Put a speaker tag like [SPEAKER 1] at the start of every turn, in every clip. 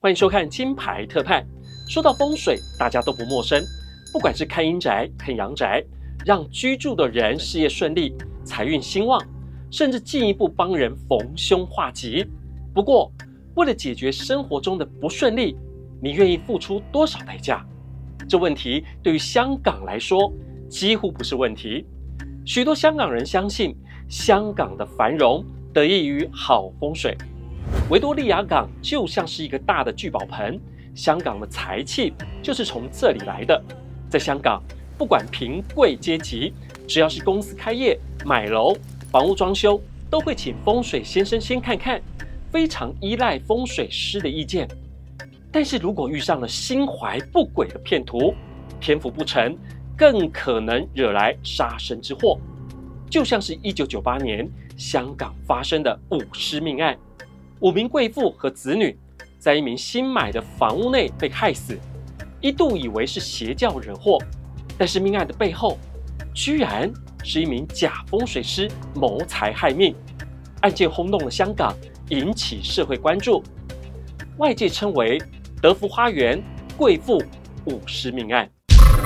[SPEAKER 1] 欢迎收看金牌特派。说到风水，大家都不陌生，不管是看阴宅、看阳宅，让居住的人事业顺利、财运兴旺，甚至进一步帮人逢凶化吉。不过，为了解决生活中的不顺利，你愿意付出多少代价？这问题对于香港来说几乎不是问题。许多香港人相信，香港的繁荣得益于好风水。维多利亚港就像是一个大的聚宝盆，香港的财气就是从这里来的。在香港，不管贫贵阶级，只要是公司开业、买楼、房屋装修，都会请风水先生先看看，非常依赖风水师的意见。但是如果遇上了心怀不轨的骗徒，天福不成，更可能惹来杀身之祸。就像是1998年香港发生的5尸命案，5名贵妇和子女在一名新买的房屋内被害死，一度以为是邪教惹祸，但是命案的背后居然是一名假风水师谋财害命。案件轰动了香港，引起社会关注，外界称为德福花园贵妇5尸命案。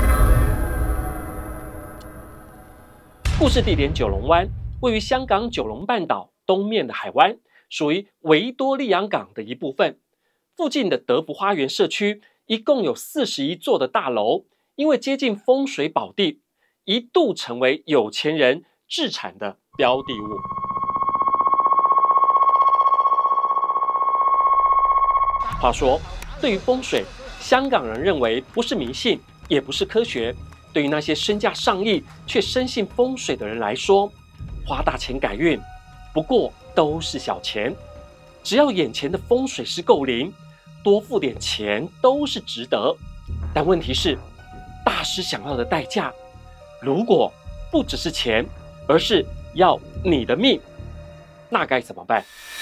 [SPEAKER 1] 故事地点九龙湾，位于香港九龙半岛东面的海湾，属于维多利亚港的一部分。附近的德福花园社区一共有41座的大楼，因为接近风水宝地，一度成为有钱人置产的标的物。话说，对于风水，香港人认为不是迷信，也不是科学。对于那些身价上亿却深信风水的人来说，花大钱改运不过都是小钱，只要眼前的风水师够灵，多付点钱都是值得。但问题是，大师想要的代价如果不只是钱，而是要你的命，那该怎么办？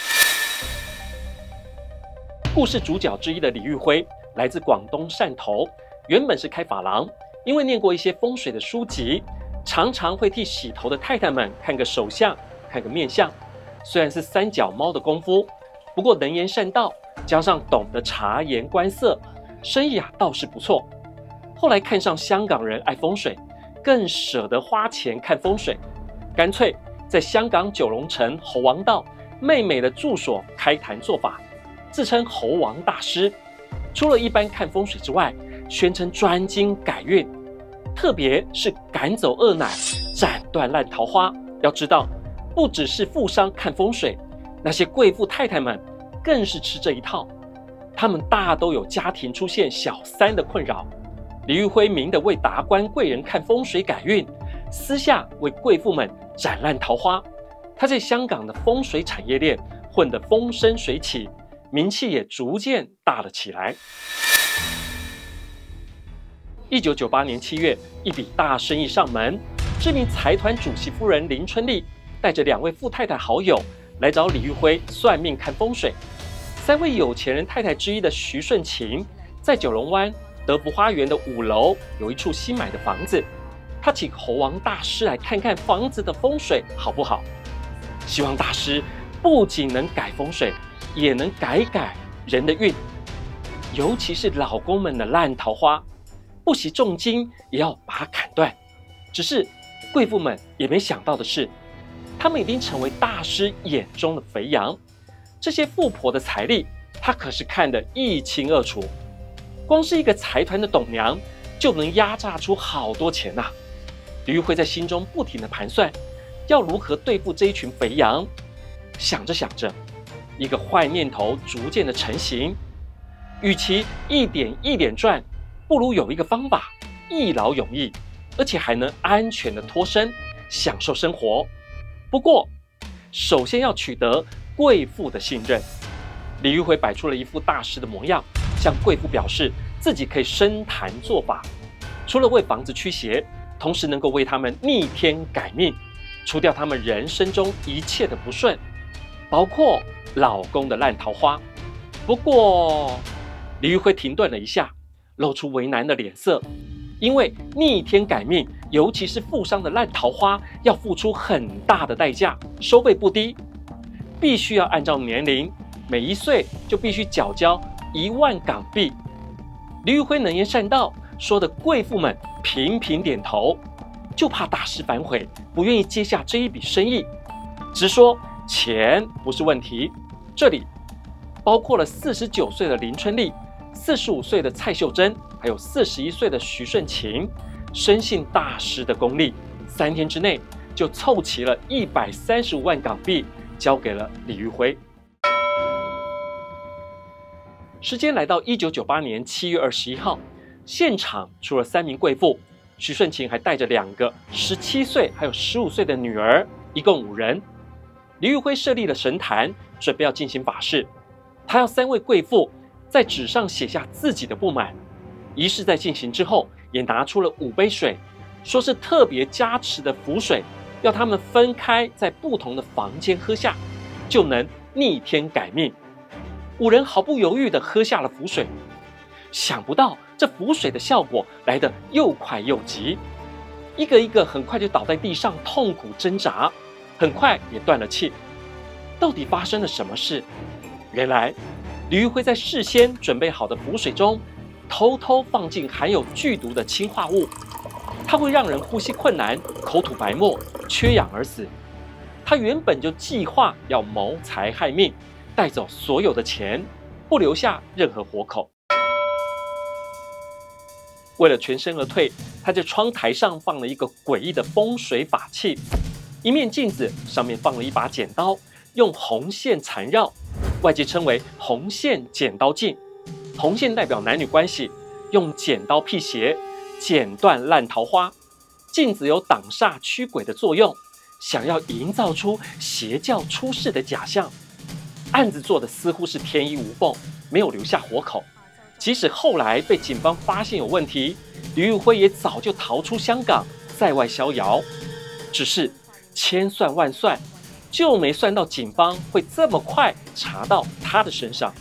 [SPEAKER 1] 故事主角之一的李玉辉来自广东汕头，原本是开发廊，因为念过一些风水的书籍，常常会替洗头的太太们看个手相，看个面相。虽然是三脚猫的功夫，不过能言善道，加上懂得察言观色，生意倒是不错。后来看上香港人爱风水，更舍得花钱看风水，干脆在香港九龙城侯王道妹妹的住所开坛做法，自称侯王大师。除了一般看风水之外，宣称专精改运，特别是赶走恶奶、斩断烂桃花。要知道，不只是富商看风水，那些贵妇太太们更是吃这一套。他们大都有家庭出现小三的困扰。李玉辉明的为达官贵人看风水改运，私下为贵妇们斩烂桃花。他在香港的风水产业链混得风生水起，名气也逐渐大了起来。1998年7月，一笔大生意上门，知名财团主席夫人林春丽带着2位富太太好友来找李玉辉算命看风水。3位有钱人太太之一的徐顺琴，在九龙湾德福花园的5楼有一处新买的房子，他请侯王大师来看看房子的风水好不好，希望大师不仅能改风水，也能改人的运，尤其是老公们的烂桃花，不惜重金也要把它砍断。只是贵妇们也没想到的是，他们已经成为大师眼中的肥羊。这些富婆的财力，他可是看得一清二楚。光是一个财团的董娘，就能压榨出好多钱呐！李玉辉在心中不停地盘算，要如何对付这一群肥羊。想着想着，一个坏念头逐渐的成型。与其一点一点赚，不如有一个方法，一劳永逸，而且还能安全的脱身，享受生活。不过，首先要取得贵妇的信任。李玉辉摆出了一副大师的模样，向贵妇表示自己可以深谈做法，除了为房子驱邪，同时能够为他们逆天改命，除掉他们人生中一切的不顺，包括老公的烂桃花。不过，李玉辉停顿了一下，露出为难的脸色，因为逆天改命，尤其是富商的烂桃花，要付出很大的代价，收费不低，必须要按照年龄，每1岁就必须缴交 1万港币。李玉辉能言善道，说的贵妇们频频点头，就怕大师反悔，不愿意接下这一笔生意，直说钱不是问题。这里包括了49岁的林春丽、45岁的蔡秀珍，还有41岁的徐顺琴，深信大师的功力，3天之内就凑齐了135万港币，交给了李玉辉。时间来到1998年7月21号，现场除了3名贵妇，徐顺琴还带着2个17岁还有15岁的女儿，一共5人。李玉辉设立了神坛，准备要进行法事。他要3位贵妇在纸上写下自己的不满。仪式在进行之后，也拿出了5杯水，说是特别加持的符水，要他们分开在不同的房间喝下，就能逆天改命。5人毫不犹豫地喝下了符水，想不到这符水的效果来得又快又急，一个一个很快就倒在地上痛苦挣扎，很快也断了气。到底发生了什么事？原来李玉辉在事先准备好的符水中偷偷放进含有剧毒的氰化物，它会让人呼吸困难、口吐白沫、缺氧而死。他原本就计划要谋财害命，带走所有的钱，不留下任何活口。为了全身而退，他在窗台上放了一个诡异的风水法器，一面镜子上面放了一把剪刀，用红线缠绕，外界称为红线剪刀镜。红线代表男女关系，用剪刀辟邪，剪断烂桃花。镜子有挡煞驱鬼的作用，想要营造出邪教出世的假象。案子做的似乎是天衣无缝，没有留下活口。即使后来被警方发现有问题，李玉辉也早就逃出香港，在外逍遥。只是千算万算，就没算到警方会这么快查到他的身上。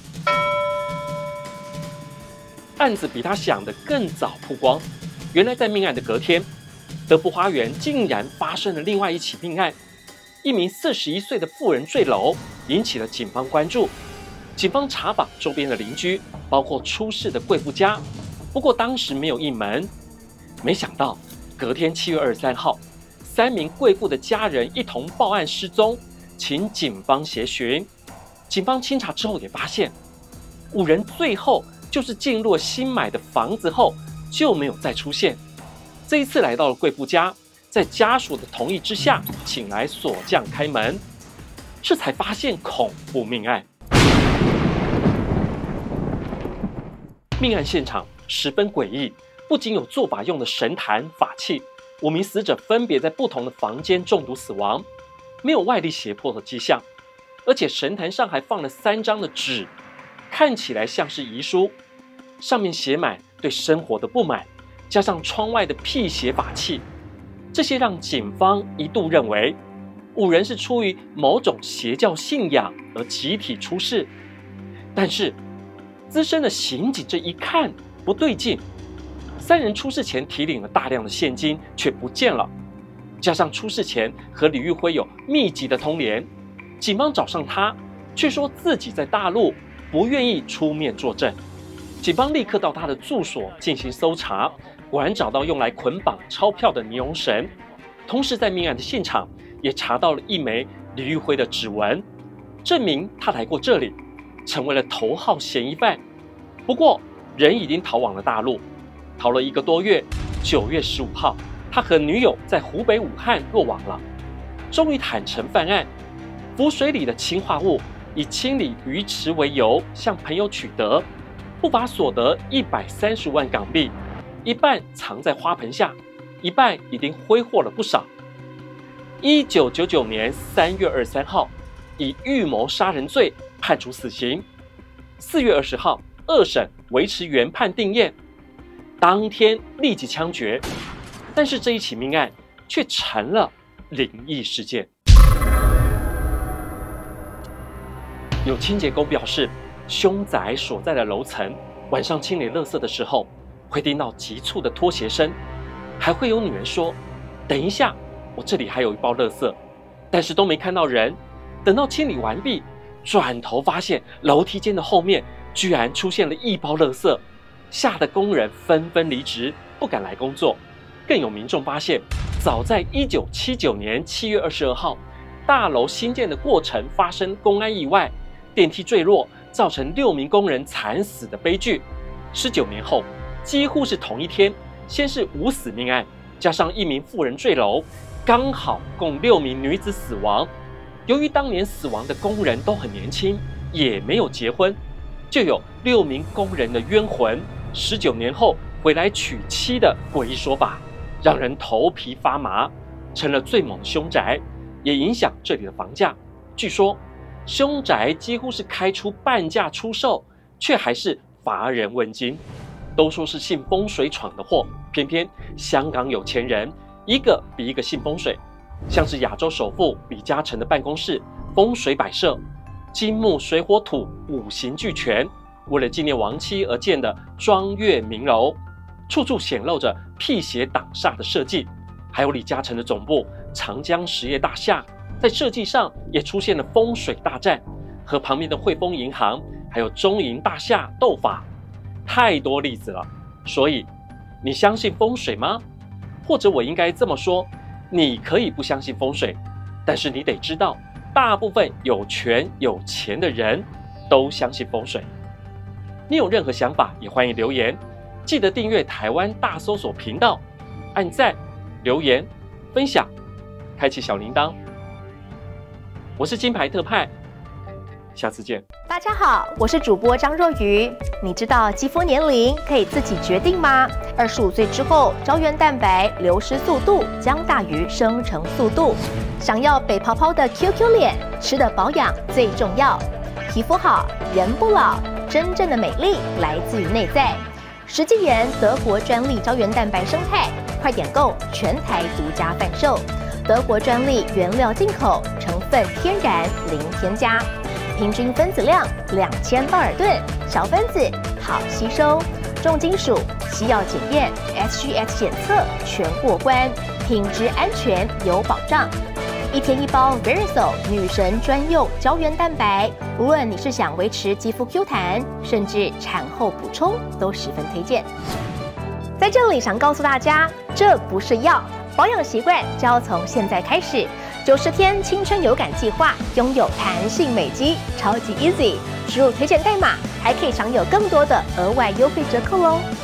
[SPEAKER 1] 案子比他想的更早曝光。原来在命案的隔天，德福花园竟然发生了另外一起命案，一名41岁的妇人坠楼，引起了警方关注。警方查访周边的邻居，包括出事的贵妇家，不过当时没有应门。没想到隔天7月23号，3名贵妇的家人一同报案失踪，请警方协寻。警方清查之后也发现，5人最后就是进入新买的房子后就没有再出现。这一次来到了贵妇家，在家属的同意之下，请来锁匠开门，这才发现恐怖命案。命案现场十分诡异，不仅有做法用的神坛法器，5名死者分别在不同的房间中毒死亡，没有外力胁迫的迹象，而且神坛上还放了3张的纸，看起来像是遗书，上面写满对生活的不满，加上窗外的辟邪法器，这些让警方一度认为5人是出于某种邪教信仰而集体出事。但是资深的刑警这一看不对劲，3人出事前提领了大量的现金却不见了，加上出事前和李玉辉有密集的通联，警方找上他，却说自己在大陆，不愿意出面作证。警方立刻到他的住所进行搜查，果然找到用来捆绑钞票的尼龙绳，同时在命案的现场也查到了一枚李玉辉的指纹，证明他来过这里，成为了头号嫌疑犯。不过人已经逃往了大陆，逃了1个多月，9月15号，他和女友在湖北武汉落网了，终于坦诚犯案。符水里的氰化物以清理鱼池为由向朋友取得，不法所得130万港币，一半藏在花盆下，一半已经挥霍了不少。1999年3月23号，以预谋杀人罪判处死刑。4月20号，2审维持原判定谳，当天立即枪决。但是这一起命案却成了灵异事件。有清洁工表示，凶宅所在的楼层晚上清理垃圾的时候，会听到急促的拖鞋声，还会有女人说：“等一下，我这里还有一包垃圾。”但是都没看到人。等到清理完毕，转头发现楼梯间的后面居然出现了一包垃圾，吓得工人纷纷离职，不敢来工作。更有民众发现，早在1979年7月22号，大楼新建的过程发生公安意外，电梯坠落，造成6名工人惨死的悲剧。19年后，几乎是同一天，先是无死命案，加上1名妇人坠楼，刚好共6名女子死亡。由于当年死亡的工人都很年轻，也没有结婚，就有6名工人的冤魂19年后回来娶妻的诡异说法，让人头皮发麻，成了最猛的凶宅，也影响这里的房价。据说凶宅几乎是开出半价出售，却还是乏人问津。都说是信风水闯的祸，偏偏香港有钱人一个比一个信风水，像是亚洲首富李嘉诚的办公室风水摆设，金木水火土5行俱全，为了纪念亡妻而建的庄月名楼，处处显露着辟邪挡煞的设计。还有李嘉诚的总部长江实业大厦，在设计上也出现了风水大战，和旁边的汇丰银行还有中银大厦斗法，太多例子了。所以你相信风水吗？或者我应该这么说，你可以不相信风水，但是你得知道，大部分有权有钱的人都相信风水。你有任何想法也欢迎留言，记得订阅台湾大搜索频道，按赞、留言、分享，开启小铃铛。我是金牌特派，下次见。
[SPEAKER 2] 大家好，我是主播张若愚。你知道肌肤年龄可以自己决定吗？25岁之后，胶原蛋白流失速度将大于生成速度。想要北泡泡的 QQ 脸，吃的保养最重要。皮肤好，人不老，真正的美丽来自于内在。实际研德国专利胶原蛋白生态，快点购，全台独家贩售。德国专利原料进口，成分天然零添加。平均分子量2000道尔顿，小分子好吸收，重金属、西药检验、SGS 检测全过关，品质安全有保障。1天1包 Verisol 女神专用胶原蛋白，无论你是想维持肌肤 Q 弹，甚至产后补充，都十分推荐。在这里想告诉大家，这不是药，保养习惯就要从现在开始。90天青春有感计划，拥有弹性美肌，超级 easy。输入推荐代码，还可以享有更多的额外优惠折扣哦。